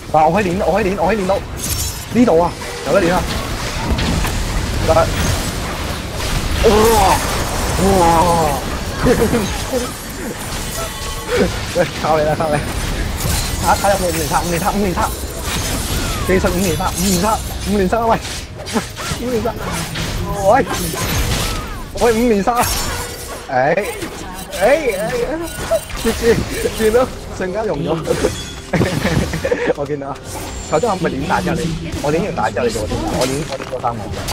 嗱，我可以練，我可以練，我可以練到呢度啊，有得練啊！得，哇哇！喂，靠你啦，靠你！睇入去5連測，技術5連測啊！喂，5連測，喂5連測啊！見到瞬間融咗，我見到啊！頭先我咪練大隻你，我練完大隻你做我練過3個。